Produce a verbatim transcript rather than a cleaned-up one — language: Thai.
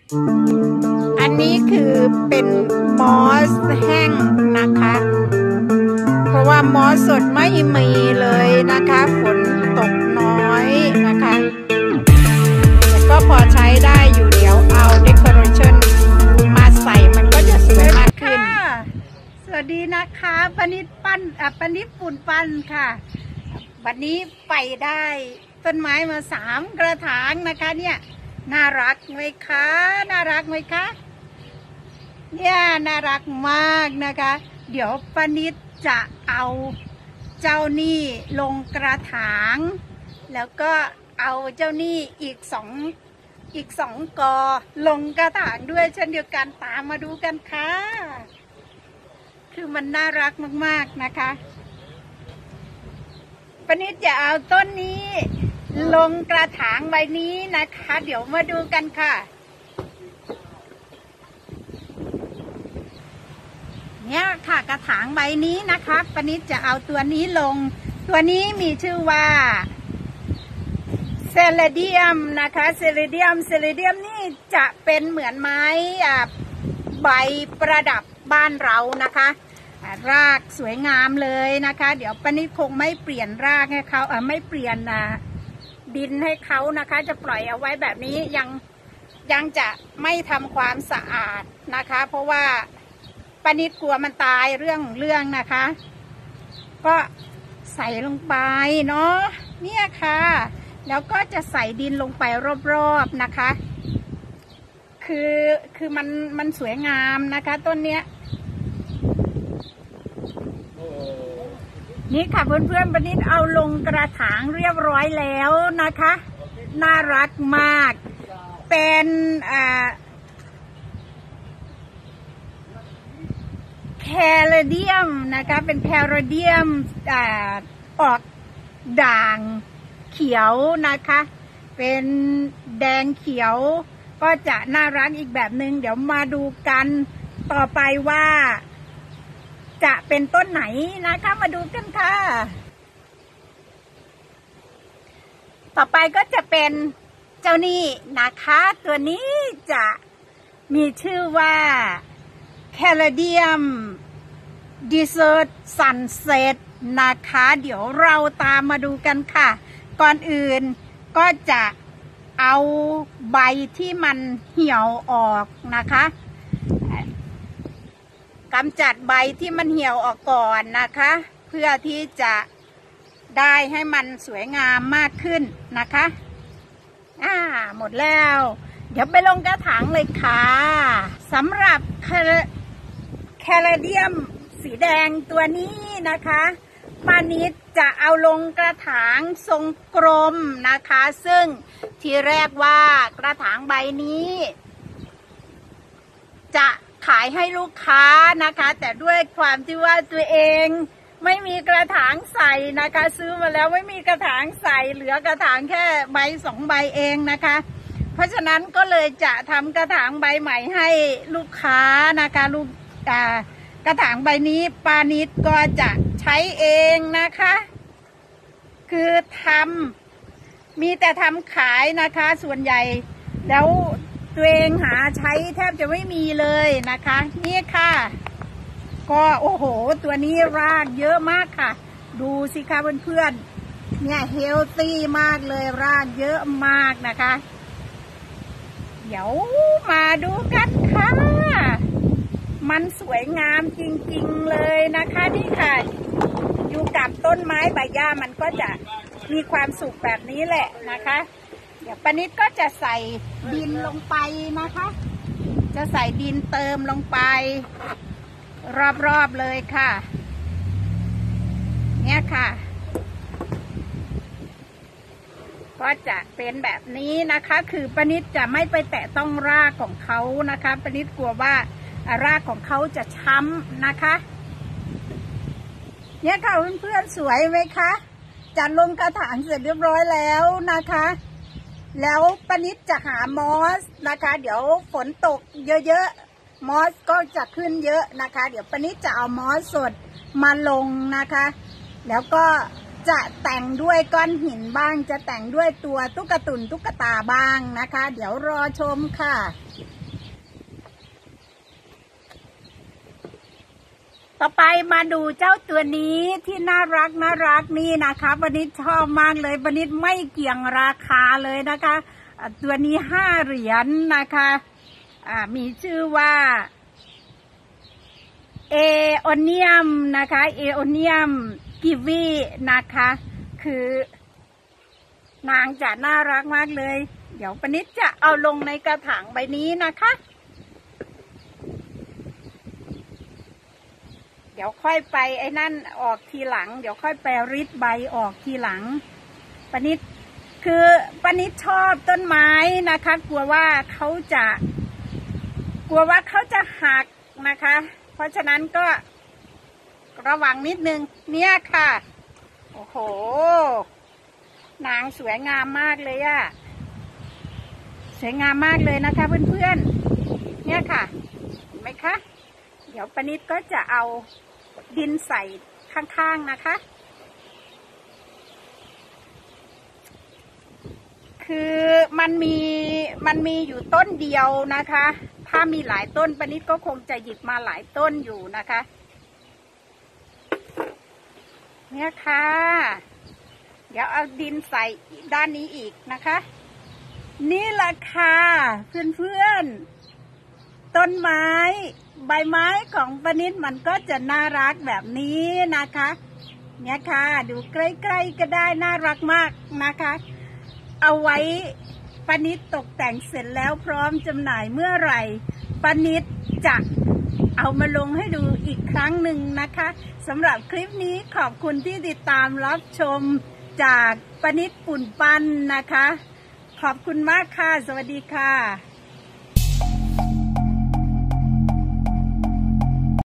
อันนี้คือเป็นมอสแห้งนะคะเพราะว่ามอสสดไม่มีเลยนะคะฝนตกน้อยนะคะก็พอใช้ได้อยู่เดี๋ยวเอาเดคอเรชั่นมาใส่มันก็จะสวยมากขึ้นสวัสดีนะคะปนิดปั้นอ่ะปนิดปุ่นปั้นค่ะวันนี้ไปได้ต้นไม้มาสามกระถางนะคะเนี่ยน่ารักไหมคะน่ารักไหมคะเนี่ยน่ารักมากนะคะเดี๋ยวปนิดจะเอาเจ้านี่ลงกระถางแล้วก็เอาเจ้านี่อีกสองอีกสองกอลงกระถางด้วยเช่นเดียวกันตามมาดูกันค่ะคือมันน่ารักมากๆนะคะปนิดจะเอาต้นนี้ลงกระถางใบนี้นะคะเดี๋ยวมาดูกันค่ะเนี่ยค่ะกระถางใบนี้นะคะปนิดจะเอาตัวนี้ลงตัวนี้มีชื่อว่าเซเลเดียมนะคะเซเลเดียมเซเลเดียมนี่จะเป็นเหมือนไม้ใบประดับบ้านเรานะคะรากสวยงามเลยนะคะเดี๋ยวปนิดคงไม่เปลี่ยนรากให้เขาเออไม่เปลี่ยนดินให้เขานะคะจะปล่อยเอาไว้แบบนี้ยังยังจะไม่ทำความสะอาดนะคะเพราะว่าปนิดกลัวมันตายเรื่องเรื่องนะคะก็ใส่ลงไปเนาะเนี่ยค่ะแล้วก็จะใส่ดินลงไปรอบๆนะคะคือคือมันมันสวยงามนะคะต้นเนี้ยนี่ค่ะเพื่อนๆปนิดเอาลงกระถางเรียบร้อยแล้วนะคะน่ารักมากเป็นอ่าแคลเดียมนะคะเป็นแคลเดียมอ่าออกด่างเขียวนะคะเป็นแดงเขียวก็จะน่ารักอีกแบบหนึ่งเดี๋ยวมาดูกันต่อไปว่าจะเป็นต้นไหนนะคะมาดูกันค่ะต่อไปก็จะเป็นเจ้านี่นะคะตัวนี้จะมีชื่อว่าแคลเดียมดีเซอร์ตซันเซ็ตนะคะเดี๋ยวเราตามมาดูกันค่ะก่อนอื่นก็จะเอาใบที่มันเหี่ยวออกนะคะกำจัดใบที่มันเหี่ยวออกก่อนนะคะเพื่อที่จะได้ให้มันสวยงามมากขึ้นนะคะอ่าหมดแล้วเดี๋ยวไปลงกระถางเลยค่ะสำหรับแคลเดียมสีแดงตัวนี้นะคะปานิดจะเอาลงกระถางทรงกลมนะคะซึ่งทีแรกว่ากระถางใบนี้จะขายให้ลูกค้านะคะแต่ด้วยความที่ว่าตัวเองไม่มีกระถางใส่นะคะซื้อมาแล้วไม่มีกระถางใส่เหลือกระถางแค่ใบสองใบเองนะคะเพราะฉะนั้นก็เลยจะทำกระถางใบใหม่ให้ลูกค้านะคะลูกกระถางใบนี้ปานิดก็จะใช้เองนะคะคือทำมีแต่ทำขายนะคะส่วนใหญ่แล้วตัวเองหาใช้แทบจะไม่มีเลยนะคะนี่ค่ะก็โอ้โหตัวนี้รากเยอะมากค่ะดูสิคะเพื่อนๆเนี่ยเฮลตี้มากเลยรากเยอะมากนะคะเดี๋ยวมาดูกันค่ะมันสวยงามจริงๆเลยนะคะนี่ค่ะอยู่กับต้นไม้ใบหญ้ามันก็จะมีความสุขแบบนี้แหละนะคะเดี๋ยวปานิดก็จะใส่ดินลงไปนะคะจะใส่ดินเติมลงไปรอบๆเลยค่ะเนี่ยค่ะก็จะเป็นแบบนี้นะคะคือปานิดจะไม่ไปแตะต้องรากของเขานะคะปานิดกลัวว่ารากของเขาจะช้ำนะคะเนี่ยค่ะเพื่อนๆสวยไหมคะจัดลงกระถางเสร็จเรียบร้อยแล้วนะคะแล้วปานิดจะหามอสนะคะเดี๋ยวฝนตกเยอะๆมอสก็จะขึ้นเยอะนะคะเดี๋ยวปานิดจะเอามอสสดมาลงนะคะแล้วก็จะแต่งด้วยก้อนหินบ้างจะแต่งด้วยตัวตุ๊กตุนตุ๊กตาบ้างนะคะเดี๋ยวรอชมค่ะต่อไปมาดูเจ้าตัวนี้ที่น่ารักน่ารักนี่นะคะวันนี้ชอบมากเลยวันนี้ไม่เกี่ยงราคาเลยนะคะตัวนี้ห้าเหรียญ นะคะอ่ามีชื่อว่าเอโอเนียมนะคะเอโอเนียมกิวีนะคะคือนางจะน่ารักมากเลยเดี๋ยวปนิดจะเอาลงในกระถางใบนี้นะคะเดี๋ยวค่อยไปไอ้นั่นออกทีหลังเดี๋ยวค่อยไปริดใบออกทีหลังปนิดคือปนิดชอบต้นไม้นะคะกลัวว่าเขาจะกลัวว่าเขาจะหักนะคะเพราะฉะนั้นก็ระวังนิดนึงเนี่ยค่ะโอ้โหนางสวยงามมากเลยอะสวยงามมากเลยนะคะเพื่อนๆเนี่ยค่ะเห็นไหมคะเดี๋ยวปนิดก็จะเอาดินใส่ข้างๆนะคะคือมันมีมันมีอยู่ต้นเดียวนะคะถ้ามีหลายต้นปนิดก็คงจะหยิบมาหลายต้นอยู่นะคะเนี่ยค่ะเดี๋ยวเอาดินใส่ด้านนี้อีกนะคะนี่แหละค่ะเพื่อนๆต้นไม้ใบไม้ของปนิดมันก็จะน่ารักแบบนี้นะคะเนี่ยค่ะดูใกล้ๆก็ได้น่ารักมากนะคะเอาไว้ปนิดตกแต่งเสร็จแล้วพร้อมจำหน่ายเมื่อไหร่ปนิดจะเอามาลงให้ดูอีกครั้งหนึ่งนะคะสำหรับคลิปนี้ขอบคุณที่ติดตามรับชมจากปนิดปุ่นปันนะคะขอบคุณมากค่ะสวัสดีค่ะ